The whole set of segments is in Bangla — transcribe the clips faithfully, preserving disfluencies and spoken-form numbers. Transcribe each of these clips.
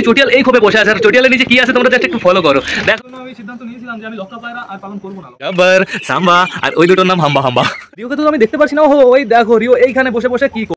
চটিয়াল এই খোপে বসে আছে আর চটিয়ালের নিচে কি আছে তোমরা জাস্ট একটু ফলো করো। দেখো আমি সিদ্ধান্ত নিয়েছিলাম যে আমি লক্কা পায়রা আর পালন করব না, গাব্বার সাম্বা আর ওই দুটোর নাম হাম্বা হাম্বা। রিওকে তো আমি দেখতে পাচ্ছি না, ও ওই দেখো রিও এইখানে বসে বসে কি।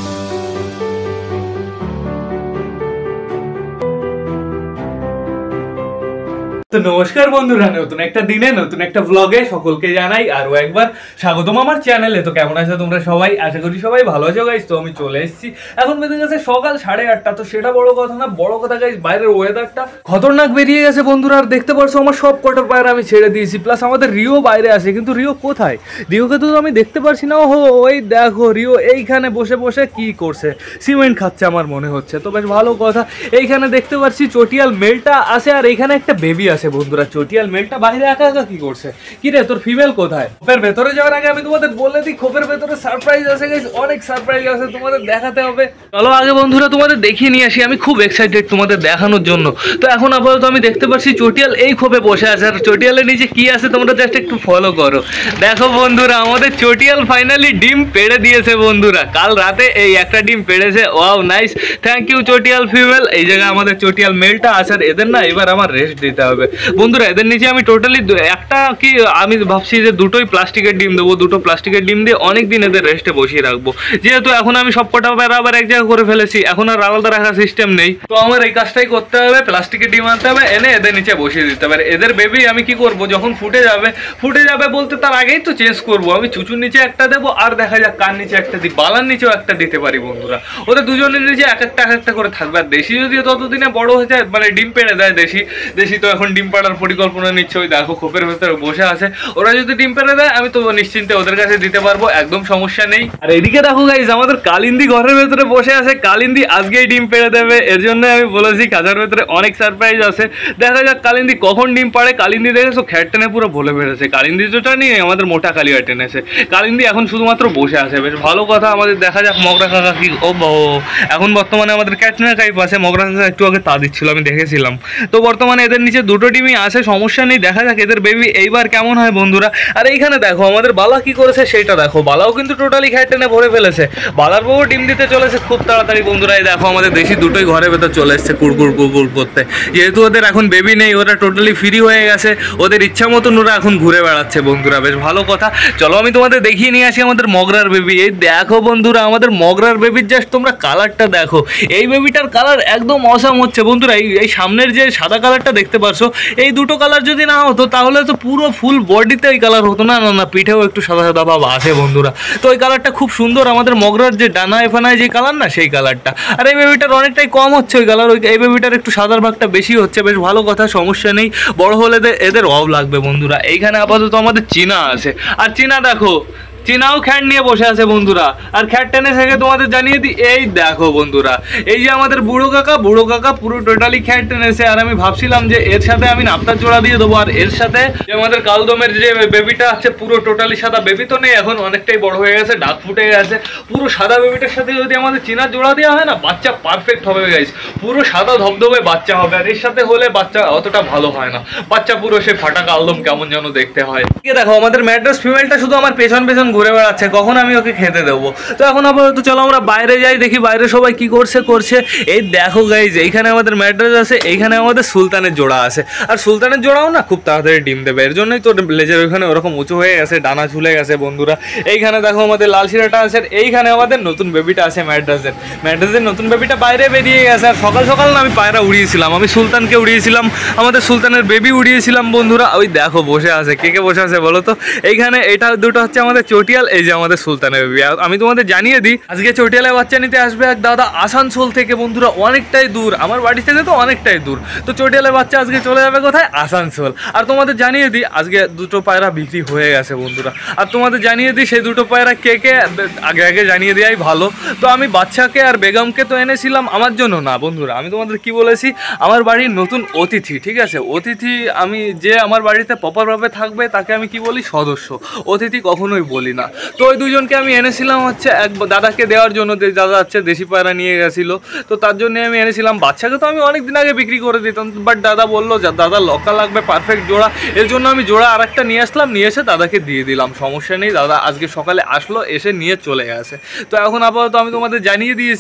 তো নমস্কার বন্ধুরা, নতুন একটা দিনে নতুন একটা ব্লগে সকলকে জানাই আরো একবার স্বাগতম আমার চ্যানেলে। তো কেমন আছো তোমরা সবাই? আশা করি সবাই ভালো আছো গাইস। তো আমি চলে এসেছি, এখন বেজে গেছে সকাল সাড়ে আটটা। তো সেটা বড় কথা না, বড় কথা গাইস বাইরের ওয়েদারটা খতরনাক বেরিয়ে গেছে বন্ধুরা। আর দেখতে পারছো আমার সব কটার পায়রা আমি ছেড়ে দিয়েছি, প্লাস আমাদের রিও বাইরে আছে। কিন্তু রিও কোথায়? রিওকে তো আমি দেখতে পারছি না। ওহো ওই দেখো রিও এইখানে বসে বসে কি করছে, সিমেন্ট খাচ্ছে আমার মনে হচ্ছে। তো বেশ ভালো কথা, এইখানে দেখতে পাচ্ছি চটিয়াল মেলটা আছে আর এইখানে একটা বেবি আছে বন্ধুরা। চটিয়াল মেলটা বাইরে একা একা কি করছে? কি রে তোর ফিমেল কোথায়? খোপের ভেতরে যাওয়ার আগে আমি তোমাদের বলে দিই, খোপের ভেতরে সারপ্রাইজ আছে গাইস, অনেক সারপ্রাইজ আছে, তোমাদের দেখাতে হবে। চলো আগে বন্ধুরা তোমাদের দেখিয়ে নিয়ে আসি, আমি খুব এক্সাইটেড তোমাদের দেখানোর জন্য। তো এখন আপাতত আমি দেখতে পাচ্ছি চটিয়াল এই খোপে বসে আছে আর চটিয়ালের নিচে কি আছে তোমরা জাস্ট একটু ফলো করো। দেখো বন্ধুরা আমাদের চটিয়াল ফাইনালি ডিম পেড়ে দিয়েছে বন্ধুরা। কাল রাতে এই একটা ডিম পেড়েছে, ওয়াও নাইস, থ্যাংক ইউ চটিয়াল ফিমেল। এই জায়গায় আমাদের চটিয়াল মেলটা আছে আর এদের না এবার আমার রেস্ট দিতে হবে বন্ধুরা। এদের নিচে আমি টোটালি একটা কি আমি ভাবছি যে দুটোই প্লাস্টিকের ডিম দেবো, দুটো প্লাস্টিকের ডিম দিয়ে অনেক দিন এদের রেস্টে বসিয়ে রাখবো। যেহেতু এখন আমি সব কটা বেড়া আবার এক জায়গায় করে ফেলেছি, এখন আর আলাদা রাখার সিস্টেম নেই। তো আমার এই কাজটাই করতে হবে, প্লাস্টিকের ডিম আনতে হবে, এনে এদের নিচে বসিয়ে দিতে হবে। এদের বেবি আমি কি করব, যখন ফুটে যাবে ফুটে যাবে বলতে তার আগেই তো চেঞ্জ করবো। আমি চুচুর নিচে একটা দেবো আর দেখা যাক কার নিচে একটা দিই, বালার নিচেও একটা দিতে পারি বন্ধুরা। ওদের দুজনের নিচে এক একটা এক একটা করে থাকবে। আর দেশি যদি ততদিনে বড় হয়ে যায়, মানে ডিম পেড়ে দেয় দেশি দেশি তো এখন ডিম পাড়ার পরিকল্পনা নিচ্ছে। ওই দেখো খোপের ভেতরে বসে আছে, ওরা যদি ডিম পেড়ে দেয় আমি তো নিশ্চিন্তে ওদের কাছে দিতে পারবো, একদম সমস্যা নেই। আর এদিকে দেখো গাইস আমাদের কালিন্দি ঘরের ভেতরে বসে আছে, কালিন্দি আজকেই ডিম পেড়ে দেবে। এর জন্য আমি বলেছি কাজার ভেতরে অনেক সারপ্রাইজ আছে, দেখা যাক কালিন্দি কখন ডিম পাড়ে। কালিন্দি দেখেছো খ্যাট টেনে পুরো ভুলে বেড়েছে, কালিন্দি যেটা নিয়ে আমাদের মোটা কালিয়া টেনেছে। কালিন্দি এখন শুধুমাত্র বসে আছে, বেশ ভালো কথা। আমাদের দেখা যাক মগরা কাকা কি, ও এখন বর্তমানে আমাদের ক্যাটরিনা কাইফ আছে, মগরা কাকা একটু আগে তা দিচ্ছিল আমি দেখেছিলাম। তো বর্তমানে এদের নিচে দুটো ডিমই আছে, সমস্যা নেই, দেখা যাক এদের বেবি এইবার কেমন হয় বন্ধুরা। আর এইখানে দেখো আমাদের বালা কি করেছে সেটা দেখো, বালাও কিন্তু টোটালি খ্যাট টেনে ভরে ফেলেছে। বালার বউ ডিম দিতে চলেছে খুব তাড়াতাড়ি বন্ধুরা। এই দেখো আমাদের দেশি দুটোই ঘরের ভেতর চলে এসছে কুড়কুড় কুড়কুড় করতে। যেহেতু ওদের এখন বেবি নেই, ওরা টোটালি ফ্রি হয়ে গেছে, ওদের ইচ্ছা মতন ওরা এখন ঘুরে বেড়াচ্ছে বন্ধুরা, বেশ ভালো কথা। চলো আমি তোমাদের দেখিয়ে নিয়ে আসি আমাদের মগরার বেবি। এই দেখো বন্ধুরা আমাদের মগরার বেবির জাস্ট তোমরা কালারটা দেখো, এই বেবিটার কালার একদম অসাম হচ্ছে বন্ধুরা। এই এই সামনের যে সাদা কালারটা দেখতে পারছো, এই দুটো কালার যদি না হতো তাহলে তো পুরো ফুল বডিতে ওই কালার হতো না, না না পিঠেও একটু সাদা সাদা ভাব আছে বন্ধুরা। তো ওই কালারটা খুব সুন্দর, আমাদের মগরার যে ডানায় ফানায় যে কালার না সেই কালারটা। আর এই বেবিটার অনেকটাই কম হচ্ছে ওই কালার, ওই এই বেবিটার একটু সাদার ভাগটা বেশি হচ্ছে, বেশ ভালো কথা, সমস্যা নেই। বড় হলে এদের অভাব লাগবে বন্ধুরা। এইখানে আপাতত আমাদের চীনা আছে, আর চীনা দেখো চীনাও খ্যাট নিয়ে বসে আছে বন্ধুরা। আর খ্যাট টেনে থেকে তোমাদের জানিয়ে দিই, এই দেখো বন্ধুরা এই যে আমাদের বুড়ো কাকা, বুড়ো কাকা পুরো টোটালি খ্যাট টেনেছে। আর আমি ভাবছিলাম যে এর সাথে আমি নাপতার জোড়া দিয়ে দেবো, আর এর সাথে যে আমাদের কালদমের যে বেবিটা আছে পুরো টোটালি সাদা, বেবি তো নেই এখন, অনেকটাই বড় হয়ে গেছে, ডাক ফুটে গেছে। পুরো সাদা বেবিটার সাথে যদি আমাদের চীনার জোড়া দেওয়া হয় না, বাচ্চা পারফেক্ট হবে গাইস, পুরো সাদা ধবধবে বাচ্চা হবে। আর এর সাথে হলে বাচ্চা অতটা ভালো হয় না, বাচ্চা পুরো সে ফাটা কালদম কেমন যেন দেখতে হয়। দেখো আমাদের ম্যাড্রাস ফিমেলটা শুধু আমার পেছন পেছন ঘুরে বেড়াচ্ছে, কখন আমি ওকে খেতে দেবো। তো এখন আপাতত চলো আমরা বাইরে যাই, দেখি বাইরে সবাই কি করছে করছে এই দেখো গাইজ এইখানে আমাদের ম্যাড্রাস আছে, এইখানে আমাদের সুলতানের জোড়া আছে। আর সুলতানের জোড়াও না খুব তাড়াতাড়ি ডিম দেবে, এর জন্যই তো লেজের ওইখানে ওরকম উঁচু হয়ে গেছে, ডানা ঝুলে গেছে বন্ধুরা। এইখানে দেখো আমাদের লাল শিরাটা আছে, এইখানে আমাদের নতুন বেবিটা আছে ম্যাড্রাসের। ম্যাড্রাসের নতুন বেবিটা বাইরে বেরিয়ে গেছে। আর সকাল সকাল না আমি পায়রা উড়িয়েছিলাম, আমি সুলতানকে উড়িয়েছিলাম, আমাদের সুলতানের বেবি উড়িয়েছিলাম বন্ধুরা। ওই দেখো বসে আছে, কে কে বসে আছে বলো তো? এইখানে এটা দুটো হচ্ছে আমাদের চটিয়াল, এই যে আমাদের সুলতানের বেবি। আমি তোমাদের জানিয়ে দিই আজকে চটিয়ালের বাচ্চা নিতে আসবে এক দাদা আসানসোল থেকে বন্ধুরা, অনেকটাই দূর, আমার বাড়ি থেকে তো অনেকটাই দূর। তো চটিয়ালের বাচ্চা আজকে চলে যাবে কোথায়? আসানসোল। আর তোমাদের জানিয়ে দিই আজকে দুটো পায়রা বিক্রি হয়ে গেছে বন্ধুরা। আর তোমাদের জানিয়ে দিই সেই দুটো পায়রা কে কে আগে আগে জানিয়ে দেওয়াই ভালো। তো আমি বাচ্চাকে আর বেগমকে তো এনেছিলাম আমার জন্য না বন্ধুরা, আমি তোমাদের কি বলেছি, আমার বাড়ির নতুন অতিথি, ঠিক আছে? অতিথি আমি যে আমার বাড়িতে প্রপারভাবে থাকবে তাকে আমি কি বলি? সদস্য। অতিথি কখনোই বলি না। তো ওই দুজনকে আমি এনেছিলাম হচ্ছে এক দাদাকে দেওয়ার জন্য, দাদা হচ্ছে দেশি পায়রা নিয়ে গেছিলো, তো তার জন্য আমি এনেছিলাম। বাচ্চাকে তো আমি অনেক দিন আগে বিক্রি করে দিতাম, বাট দাদা বললো দাদা লক্কা লাগবে পারফেক্ট জোড়া, এর জন্য আমি জোড়া আর একটা নিয়ে আসলাম, নিয়ে এসে দাদাকে দিয়ে দিলাম, সমস্যা নেই। দাদা আজকে সকালে আসলো, এসে নিয়ে চলে গেছে। তো এখন আপাতত আমি তোমাদের জানিয়ে দিয়েছি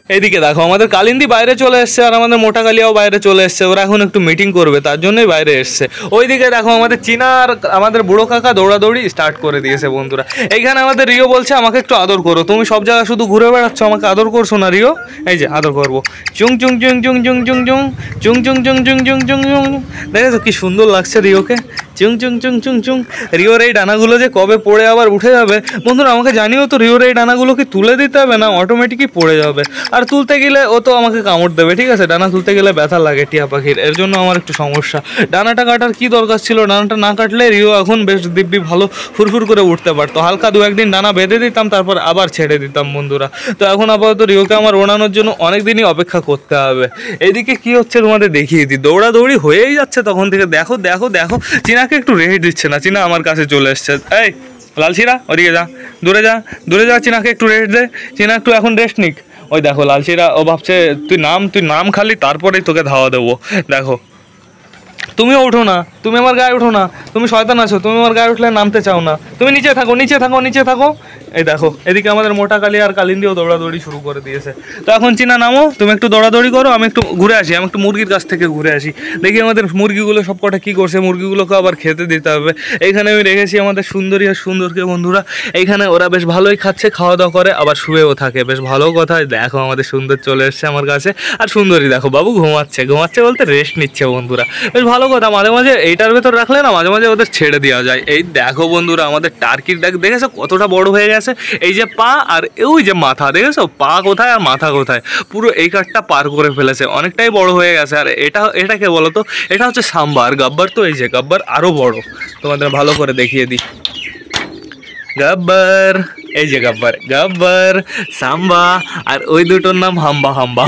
এইদিকে দেখো আমাদের কালিন্দি বাইরে চলে এসছে আর আমাদের মোটা কালিয়াও বাইরে চলে এসছে, ওরা এখন একটু মিটিং করবে তার জন্যই বাইরে এসছে। ওইদিকে দেখো আমাদের চীনা আর আমাদের বুড়ো কাকা দৌড়াদৌড়ি স্টার্ট করে দিয়েছে বন্ধুরা। এইখানে আমাদের রিও বলছে আমাকে একটু আদর করো, তুমি সব জায়গায় শুধু ঘুরে বেড়াচ্ছ, আমাকে আদর করছো না রিও। এই যে আদর করবো, চুং চুং চুং চুং চুং চুং চুং চুং চুং চুং চুং চুং চুং চুং। দেখেছো কি সুন্দর লাগছে রিওকে, চুং চুং চুং চুং চুং। রিওর এই ডানাগুলো যে কবে পড়ে আবার উঠে যাবে বন্ধুরা আমাকে জানিও তো, রিওর এই ডানাগুলো কি তুলে দিতে হবে না অটোমেটিকই পড়ে যাবে? আর তুলতে গেলে ও তো আমাকে কামড় দেবে, ঠিক আছে? ডানা তুলতে গেলে ব্যথা লাগে টিয়া পাখির, এর জন্য আমার একটু সমস্যা। ডানাটা কাটার কি দরকার ছিল? ডানাটা না কাটলে রিও এখন বেশ দিব্যি ভালো ফুরফুর করে উঠতে পারতো। হালকা দু একদিন ডানা বেঁধে দিতাম, তারপর আবার ছেড়ে দিতাম বন্ধুরা। তো এখন আপাতত রিওকে আমার ওড়ানোর জন্য অনেক দিনই অপেক্ষা করতে হবে। এইদিকে কি হচ্ছে তোমাদের দেখিয়ে দিই, দৌড়াদৌড়ি হয়েই যাচ্ছে তখন থেকে। দেখো দেখো দেখো চীনাকে একটু রেস্ট দিচ্ছে না, চীনা আমার কাছে চলে এসছে। এই লালশিরা ওদিকে যা, দূরে যা দূরে যা, চীনাকে একটু রেস্ট দে, চীনা একটু এখন রেস্ট নিক। ওই দেখো লালশিরা ও ভাবছে তুই নাম তুই নাম খালি তারপরেই তোকে ধাওয়া দেবো। দেখো তুমিও ওঠো না, তুমি আমার গায়ে ওঠো না, তুমি শয়তান আছো, তুমি আমার গায়ে উঠলে নামতে চাও না, তুমি নিচে থাকো নিচে থাকো নিচে থাকো। এই দেখো এদিকে আমাদের মোটা কালি আর কালিন্দিও দৌড়াদৌড়ি শুরু করে দিয়েছে। তো এখন চীনা নামো, তুমি একটু দৌড়াদৌড়ি করো, আমি একটু ঘুরে আসি, আমি একটু মুরগির কাছ থেকে ঘুরে আসি, দেখি আমাদের মুরগিগুলো সব কটা কী করছে। মুরগিগুলোকে আবার খেতে দিতে হবে। এইখানে আমি রেখেছি আমাদের সুন্দরী আর সুন্দরকে বন্ধুরা, এইখানে ওরা বেশ ভালোই খাচ্ছে, খাওয়া দাওয়া করে, আবার শুয়েও থাকে, বেশ ভালো কথা। দেখো আমাদের সুন্দর চলে এসছে আমার কাছে, আর সুন্দরী দেখো বাবু ঘুমাচ্ছে, ঘুমাচ্ছে বলতে রেস্ট নিচ্ছে বন্ধুরা, বেশ ভালো কথা। মাঝে মাঝে এইটার ভেতর রাখলে না মাঝে মাঝে ওদের ছেড়ে দেওয়া যায়। এই দেখো বন্ধুরা আমাদের টার্কির ডাক দেখেছো কতটা বড় হয়ে গেছে, এই যে পা আর ওই যে মাথা দেখেছো, পা কোথায় আর মাথা কোথায়, পুরো এই কাঠটা পার করে ফেলেছে, অনেকটাই বড় হয়ে গেছে। আর এটা এটাকে বলো তো, এটা হচ্ছে সাম্বা, আর গাব্বার তো এই যে গাব্বার আরো বড়, তোমাদের ভালো করে দেখিয়ে দিই। গাব্বার, এই যে গাব্বার গাব্বার সাম্বা, আর ওই দুটোর নাম হাম্বা হাম্বা।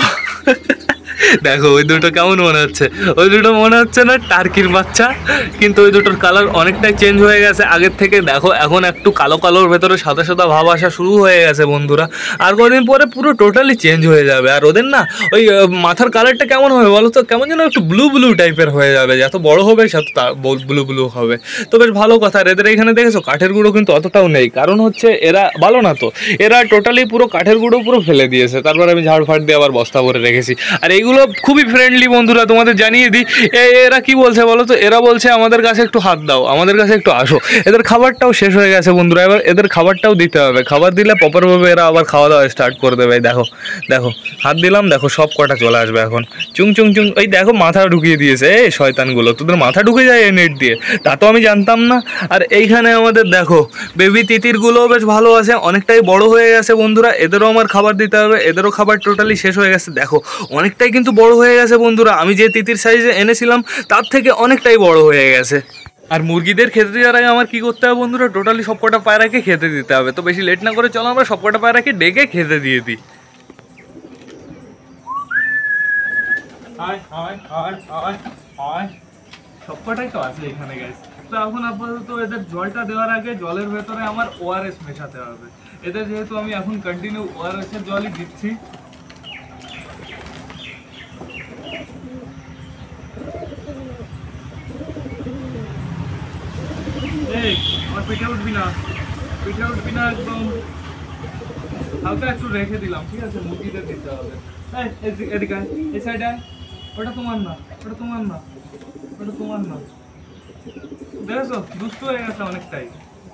দেখো ওই দুটো কেমন মনে হচ্ছে, ওই দুটো মনে হচ্ছে না টার্কির বাচ্চা, কিন্তু ওই দুটোর কালার অনেকটাই চেঞ্জ হয়ে গেছে আগের থেকে। দেখো এখন একটু কালো কালোর ভেতরে সাদা সাদা ভাব আসা শুরু হয়ে গেছে বন্ধুরা, আর কদিন পরে পুরো টোটালি চেঞ্জ হয়ে যাবে। আর ওদের না ওই মাথার কালারটা কেমন হবে বলো তো, কেমন যেন একটু ব্লু ব্লু টাইপের হয়ে যাবে, যত বড় হবে তত ব্লু ব্লু হবে। তো বেশ ভালো কথা। আর এদের এখানে দেখেছো কাঠের গুঁড়ো কিন্তু অতটাও নেই, কারণ হচ্ছে এরা ভালো না, তো এরা টোটালি পুরো কাঠের গুঁড়ো পুরো ফেলে দিয়েছে, তারপর আমি ঝাড় ফাড় দিয়ে আবার বস্তা ভরে রেখেছি। আর এইগুলো খুবই ফ্রেন্ডলি বন্ধুরা, তোমাদের জানিয়ে দিই। এরা কি বলছে বলো তো, এরা বলছে আমাদের কাছে একটু হাত দাও, আমাদের কাছে একটু আসো। এদের খাবারটাও শেষ হয়ে গেছে বন্ধুরা, এবার এদের খাবারটাও দিতে হবে, খাবার দিলে প্রপারভাবে এরা আবার খাওয়া দাওয়া স্টার্ট করে দেবে। দেখো দেখো হাত দিলাম, দেখো সব কটা চলে আসবে এখন, চুং চুং চুং। এই দেখো মাথা ঢুকিয়ে দিয়েছে, এই শয়তানগুলো, তোদের মাথা ঢুকে যায় এই নেট দিয়ে, তা তো আমি জানতাম না। আর এইখানে আমাদের দেখো বেবি তিতিরগুলোও বেশ ভালো আছে, অনেকটাই বড় হয়ে গেছে বন্ধুরা, এদেরও আমার খাবার দিতে হবে, এদেরও খাবার টোটালি শেষ হয়ে গেছে। দেখো অনেকটাই কিন্তু বড় হয়ে গেছে বন্ধুরা, আমি যে তিতির সাইজে এনেছিলাম তার থেকে অনেকটাই বড় হয়ে গেছে। আর মুরগিদের খেতে দেওয়ার আগে আমার কি করতে হবে বন্ধুরা, টোটালি সব কটা পায়রাকে খেতে দিতে হবে। তো বেশি লেট না করে চলো আমরা সব কটা পায়রাকে ডেকে খেতে দিয়ে দিই। সব কটাই তো আছে এখানে গাইস। তো এখন আপাতত এদের জলটা দেওয়ার আগে জলের ভেতরে আমার ওআরএস মেশাতে হবে। এদের যেহেতু আমি এখন কন্টিনিউ ওআরএস এর জলই দিচ্ছি। এই আমার পিঠে উঠবি না, পিঠে উঠবি না একদম, হালকা একটু রেখে দিলাম, ঠিক আছে? মুরগিদের দিতে হবে। এদিকে এই সাইডে, ওটা তোমার না, ওটা তোমার না, ওটা তোমার না। দেখেছো দুষ্ট হয়ে গেছে অনেকটাই।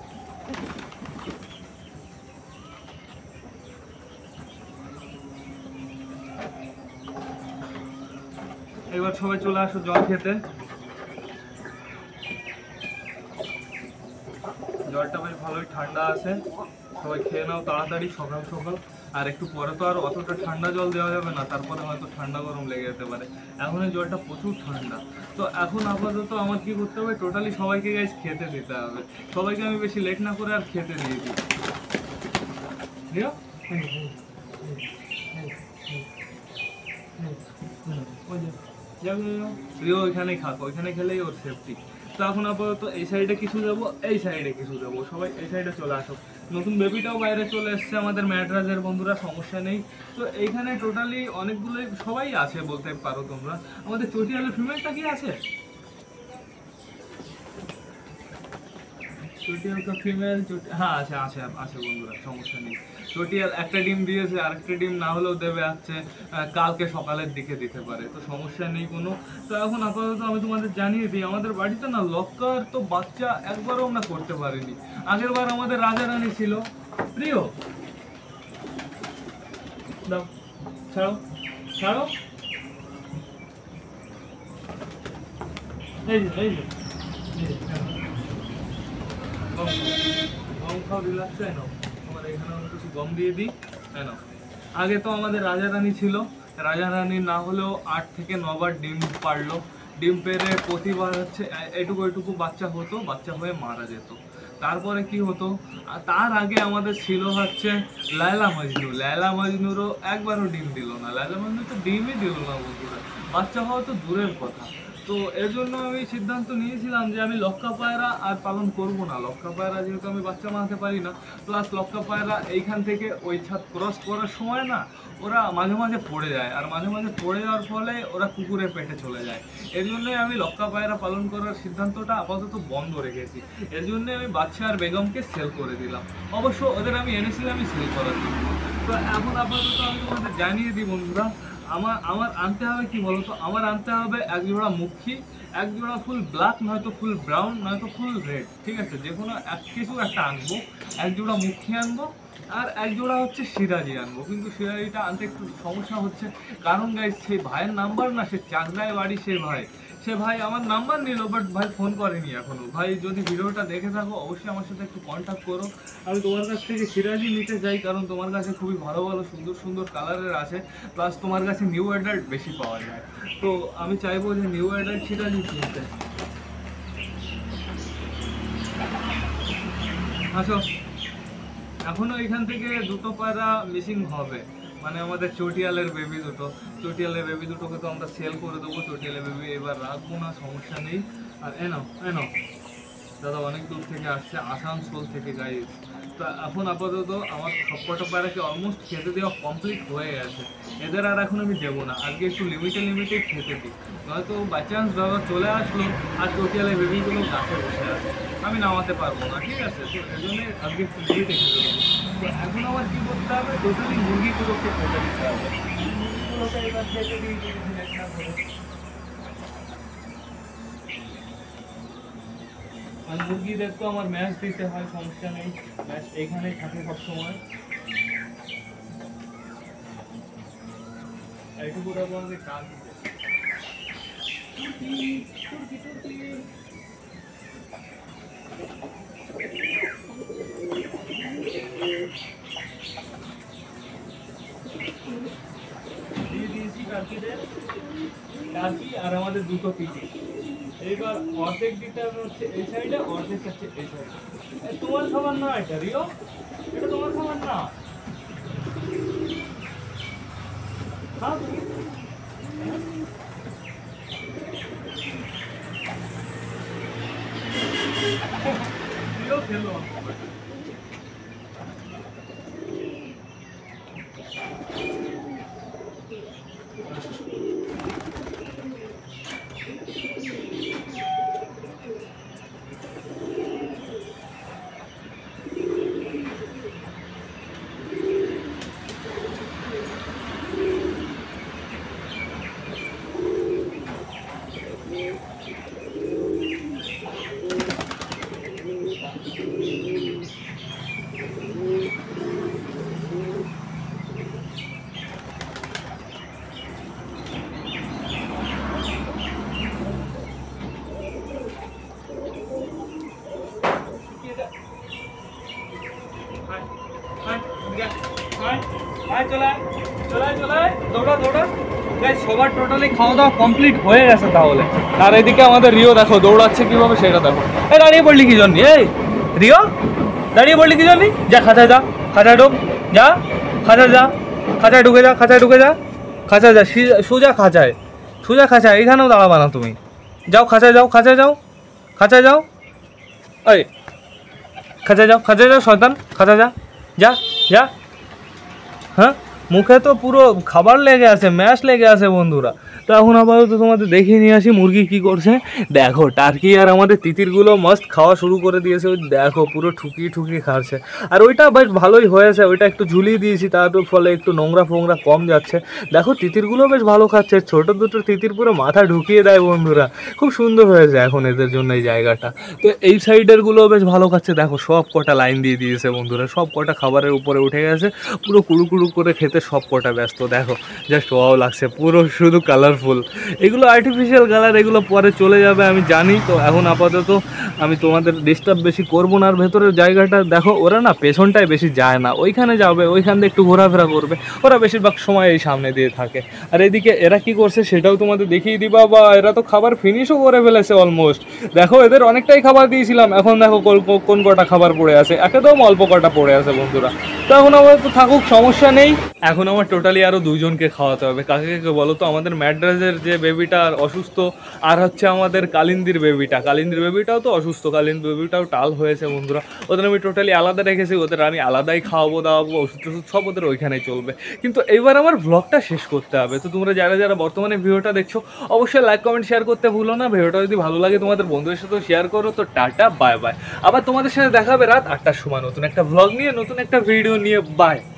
এবার সবাই চলে আসো জল খেতে। জলটা বেশ ভালোই ঠান্ডা আছে, সবাই খেয়ে নাও তাড়াতাড়ি সকাল সকাল। আর একটু পরে তো আর অতটা ঠান্ডা জল দেওয়া যাবে না, তারপরে হয়তো ঠান্ডা গরম লেগে যেতে পারে। এখন এই জলটা প্রচুর ঠান্ডা। তো এখন আপাতত আমার কি করতে হবে, টোটালি সবাইকে গাইস খেতে দিতে হবে। সবাইকে আমি বেশি লেট না করে আর খেতে দিয়ে দিই। প্রিয় ওইখানেই খাক, ওইখানে খেলেই ওর সেফটি। তো এখন আপাতত এই সাইডে কিছু দেবো, এই সাইডে কিছু দেবো, সবাই এই সাইডে চলে আসো। নতুন বেবিটাও বাইরে চলে এসছে আমাদের ম্যাটরাজের বন্ধুরা, সমস্যা নেই। তো এইখানে টোটালি অনেকগুলোই সবাই আছে বলতে পারো তোমরা। আমাদের চটিয়ালের ফিমেলটা কি আছে? চটিয়াল কা ফিমেল চটি, হ্যাঁ আছে আছে আছে বন্ধুরা, সমস্যা নেই। চটিয়াল একটা ডিম দিয়েছে, আরেকটা ডিম না হলেও দেবে আছে কালকে সকালের দিকে দিতে পারে, তো সমস্যা নেই কোনো। তো এখন আপাতত আমি তোমাদের জানিয়ে দিই, আমাদের বাড়িতে না লক্কার তো বাচ্চা একবারও আমরা করতে পারিনি। আগের বার আমাদের রাজা রানী ছিল। প্রিয় দাও, ছাড়ো ছাড়ো, এই যে এই যে গম গম খাও, রিল্যাক্স হয়ে নাও। তোমার এখানে আমি কিছু গম দিয়ে দিই, তাই না? আগে তো আমাদের রাজা রানী ছিল, রাজা রানী না হলেও আট থেকে নবার ডিম পারলো। ডিম পেড়ে প্রতিবার হচ্ছে এটুকু এটুকু বাচ্চা হতো, বাচ্চা হয়ে মারা যেত। তারপরে কি হতো, তার আগে আমাদের ছিল হচ্ছে লায়লা মজনু। লায়লা মজনুরও একবারও ডিম দিল না, লায়লা মজনু তো ডিমই দিল না বন্ধুরা, বাচ্চা হওয়া তো দূরের কথা। তো এর জন্য আমি সিদ্ধান্ত নিয়েছিলাম যে আমি লক্কা পায়রা আর পালন করব না। লক্কা পায়রা যেহেতু আমি বাচ্চা বানাতে পারি না, প্লাস লক্কা পায়রা এইখান থেকে ওই ছাদ ক্রস করার সময় না ওরা মাঝে মাঝে পড়ে যায়, আর মাঝে মাঝে পড়ে যাওয়ার ফলে ওরা কুকুরের পেটে চলে যায়। এর জন্যই আমি লক্কা পায়রা পালন করার সিদ্ধান্তটা আপাতত বন্ধ রেখেছি। এর জন্যই আমি বাচ্চা আর বেগমকে সেল করে দিলাম। অবশ্য ওদের আমি এনেছিলাম আমি সেল করার জন্য। তো এখন আপাতত আমি তোমাদের জানিয়ে দিই বন্ধুরা, আমার আমার আনতে হবে কি বলতো, আমার আনতে হবে এক জোড়া মুখী, এক জোড়া ফুল ব্ল্যাক, নয়তো ফুল ব্রাউন, নয়তো ফুল রেড, ঠিক আছে? যে কোনো এক কিছু একটা আনবো। এক জোড়া মুখী আনবো আর এক জোড়া হচ্ছে সিরাজি আনবো। কিন্তু সিরাজিটা আনতে একটু সমস্যা হচ্ছে, কারণ গাইস সেই ভাইয়ের নাম্বার না, সে চাকদায় বাড়ি, সে ভাই সে ভাই আমার নাম্বার নিল, বাট ভাই ফোন করেনি এখনো। ভাই যদি ভিডিওটা দেখে থাকো অবশ্যই আমার সাথে একটু কন্ট্যাক্ট করো। আমি তোমার কাছ থেকে সিরাজি নিতে চাই, কারণ তোমার কাছে খুবই ভালো ভালো সুন্দর সুন্দর কালারের আছে, প্লাস তোমার কাছে নিউ অ্যাডাল্ট বেশি পাওয়া যায়। তো আমি চাইবো যে নিউ অ্যাডাল্ট সিরাজি কিনতে। আসো, এখনো এখান থেকে দুটো পায়রা মিসিং হবে, মানে আমাদের চটিয়ালের বেবি দুটো। চটিয়ালের বেবি দুটোকে তো আমরা সেল করে দেবো, চটিয়ালের বেবি এবার রাখবো না, সমস্যা নেই। আর এনো এনো দাদা অনেক দূর থেকে আসছে, আসানসোল থেকে গাইস। তো এখন আপাতত আমার সবকটা পায়রাকে অলমোস্ট খেতে দেওয়া কমপ্লিট হয়ে গেছে, এদের আর এখন আমি দেবো না। আজকে একটু লিমিটে লিমিটেড খেতে দিই, নয়তো বাই চান্স দাদা চলে আসলো আর চটিয়ালের বেবিগুলো গাছে বসে আছে, আমি নামাতে পারবো না, ঠিক আছে? তো এই জন্যে আজকে একটু লিমিটে খেতে দেবো। তো এখন আমার কী করতে হবে, টোটালি মুরগিগুলোকে খেতে দিতে হবে। মুরগিগুলোকে এবার খেতে দিই যদি সিলেক্ট না করে। আর মুরগিদের তো আমার ম্যাচ দিতে হয়, সমস্যা নেই, ম্যাচ এইখানেই থাকে সবসময়। এইটুকু আমাদের কাজ দিতে দিয়ে দিয়েছি টার্কিদের, টার্কি আর আমাদের দুটো পিটি। এইবার অর্ধেক দিতে হবে হচ্ছে এই সাইডে, অর্ধেক হচ্ছে এই সাইডে। তোমার খাবার না এটা রিও, এটা তোমার খাবার না। খাও তুমি, রিও খেলো। সবার টোটালি খাওয়া দাওয়া কমপ্লিট হয়ে গেছে তাহলে। আর এদিকে আমাদের রিও দেখো দৌড়াচ্ছে কিভাবে সেটা দেখো। এই দাঁড়িয়ে পড়লি কি জন্য? এই রিও দাঁড়িয়ে পড়লি কি জন্য? যা খাঁচায় যা, খাঁচায় ঢোক, যা খাঁচায় যা, খাঁচায় ঢুকে যা, খাঁচায় ঢুকে যা, খাঁচায় যা, সোজা খাঁচায়, সোজা খাঁচায়, এখানেও দাঁড়াবা না তুমি। যাও খাঁচায় যাও, খাঁচায় যাও, খাঁচায় যাও, এই খাঁচায় যাও, খাঁচায় যাও শয়তান, খাঁচায় যা, যা যা। হ্যাঁ মুখে তো পুরো খাবার লেগে আছে, ম্যাশ লেগে আছে বন্ধুরা। তো এখন আপাতত তোমাদের দেখিয়ে নিয়ে আসি মুরগি কি করছে। দেখো টার্কি আর আমাদের তিতিরগুলো মস্ত খাওয়া শুরু করে দিয়েছে, ওই দেখো পুরো ঠুকিয়ে ঠুকিয়ে খাচ্ছে। আর ওইটা বেশ ভালোই হয়েছে, ওইটা একটু ঝুলিয়ে দিয়েছি, তার ফলে একটু নোংরা ফোংরা কম যাচ্ছে। দেখো তিতিরগুলো বেশ ভালো খাচ্ছে, ছোটো দুটো তিতির পুরো মাথা ঢুকিয়ে দেয় বন্ধুরা, খুব সুন্দর হয়েছে এখন এদের জন্য এই জায়গাটা। তো এই সাইডেরগুলো বেশ ভালো খাচ্ছে, দেখো সব কটা লাইন দিয়ে দিয়েছে বন্ধুরা, সব কটা খাবারের উপরে উঠে গেছে, পুরো কুড়ু কুড়ু করে খেতে সব কটা ব্যস্ত। দেখো জাস্ট ওয়াও লাগছে, পুরো শুধু কালারফুল। এগুলো আর্টিফিশিয়াল কালার, এগুলো পরে চলে যাবে আমি জানি। তো এখন আপাতত আমি তোমাদের ডিস্টার্ব বেশি করবো না। আর ভেতরের জায়গাটা দেখো, ওরা না পেছনটায় বেশি যায় না, ওইখানে যাবে, ওইখান দিয়ে একটু ঘোরাফেরা করবে, ওরা বেশিরভাগ সময় এই সামনে দিয়ে থাকে। আর এদিকে এরা কি করছে সেটাও তোমাদের দেখিয়ে দিবা, বা এরা তো খাবার ফিনিশও করে ফেলেছে অলমোস্ট। দেখো এদের অনেকটাই খাবার দিয়েছিলাম, এখন দেখো কোন কটা খাবার পড়ে আছে, একদম অল্প কটা পড়ে আছে বন্ধুরা। তো এখন আমার তো থাকুক, সমস্যা নেই। এখন আমার টোটালি আরও দুজনকে খাওয়াতে হবে। কাকে কাকে বলো তো? আমাদের ম্যাড্রাসের যে বেবিটা অসুস্থ, আর হচ্ছে আমাদের কালিন্দির বেবিটা। কালিন্দির বেবিটাও তো অসুস্থ, কালিন্দির বেবিটাও টাল হয়েছে বন্ধুরা। ওদের আমি টোটালি আলাদা রেখেছি, ওদের আমি আলাদাই খাওয়াবো দাওয়াবো, ওষুধ টষুধ সব ওদের ওইখানেই চলবে। কিন্তু এইবার আমার ব্লগটা শেষ করতে হবে। তো তোমরা যারা যারা বর্তমানে ভিডিওটা দেখছো অবশ্যই লাইক কমেন্ট শেয়ার করতে ভুলো না। ভিডিওটা যদি ভালো লাগে তোমাদের বন্ধুদের সাথেও শেয়ার করো। তো টাটা, বাই বাই। আবার তোমাদের সাথে দেখা হবে রাত আটটার সময় নতুন একটা ব্লগ নিয়ে, নতুন একটা ভিডিও নিয়ে। বাই।